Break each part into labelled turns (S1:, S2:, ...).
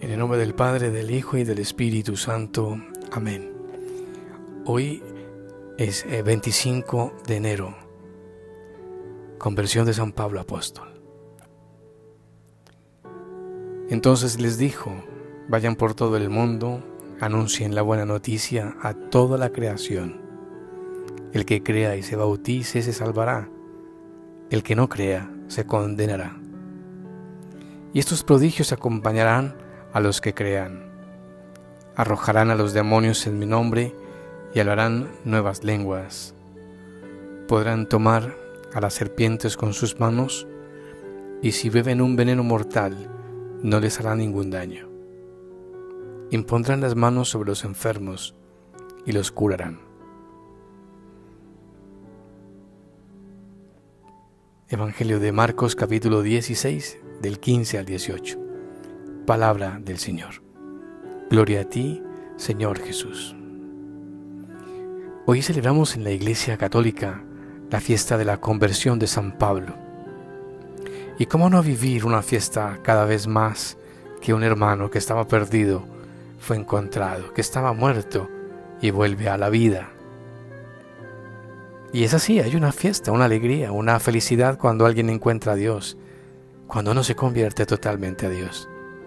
S1: En el nombre del Padre, del Hijo y del Espíritu Santo. Amén. Hoy es 25 de enero, conversión de San Pablo Apóstol. Entonces les dijo: vayan por todo el mundo, anuncien la buena noticia a toda la creación. El que crea y se bautice se salvará, el que no crea se condenará. Y estos prodigios acompañarán a los que crean. Arrojarán a los demonios en mi nombre y hablarán nuevas lenguas. Podrán tomar a las serpientes con sus manos, y si beben un veneno mortal, no les hará ningún daño. Impondrán las manos sobre los enfermos y los curarán. Evangelio de Marcos, capítulo 16, del 15 al 18. Palabra del Señor. Gloria a ti, Señor Jesús. Hoy celebramos en la Iglesia Católica la fiesta de la conversión de San Pablo. ¿Y cómo no vivir una fiesta cada vez más que un hermano que estaba perdido fue encontrado, que estaba muerto y vuelve a la vida? Y es así, hay una fiesta, una alegría, una felicidad cuando alguien encuentra a Dios, cuando uno se convierte totalmente a Dios.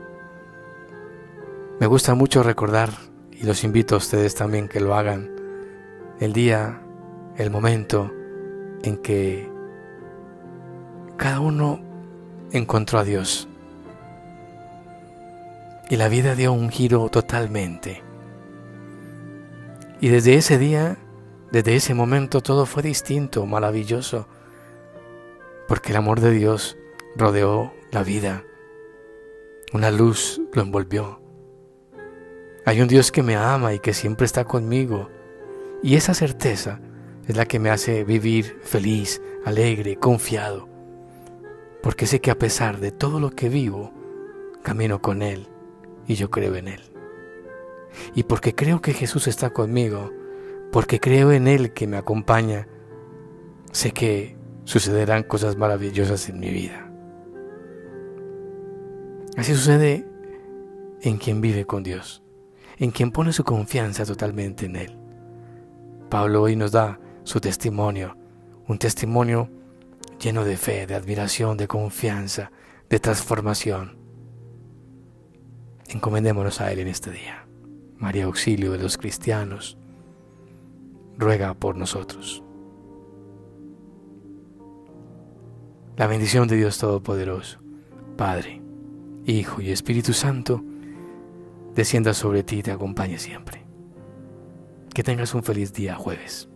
S1: Me gusta mucho recordar, y los invito a ustedes también que lo hagan, el día, el momento en que cada uno encontró a Dios y la vida dio un giro totalmente. Y desde ese día, desde ese momento, todo fue distinto, maravilloso, porque el amor de Dios rodeó la vida, una luz lo envolvió. Hay un Dios que me ama y que siempre está conmigo, y esa certeza es la que me hace vivir feliz, alegre, confiado, porque sé que a pesar de todo lo que vivo, camino con Él y yo creo en Él. Y porque creo que Jesús está conmigo, porque creo en Él que me acompaña, sé que sucederán cosas maravillosas en mi vida. Así sucede en quien vive con Dios, en quien pone su confianza totalmente en Él. Pablo hoy nos da su testimonio, un testimonio lleno de fe, de admiración, de confianza, de transformación. Encomendémonos a Él en este día. María, auxilio de los cristianos, ruega por nosotros. La bendición de Dios Todopoderoso, Padre, Hijo y Espíritu Santo, descienda sobre ti y te acompañe siempre. Que tengas un feliz día jueves.